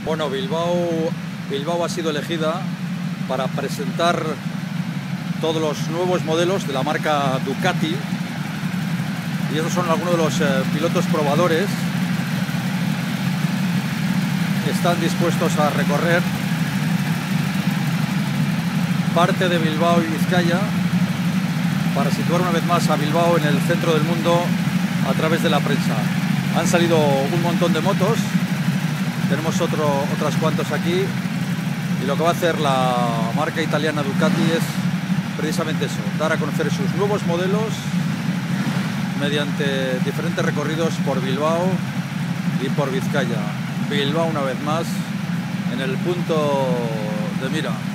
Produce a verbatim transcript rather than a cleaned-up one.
Bueno, Bilbao, Bilbao ha sido elegida para presentar todos los nuevos modelos de la marca Ducati, y esos son algunos de los eh, pilotos probadores que están dispuestos a recorrer parte de Bilbao y Vizcaya para situar una vez más a Bilbao en el centro del mundo a través de la prensa. Han salido un montón de motos, tenemos otro, otras cuantas aquí, y lo que va a hacer la marca italiana Ducati es precisamente eso, dar a conocer sus nuevos modelos mediante diferentes recorridos por Bilbao y por Vizcaya. Bilbao una vez más en el punto de mira.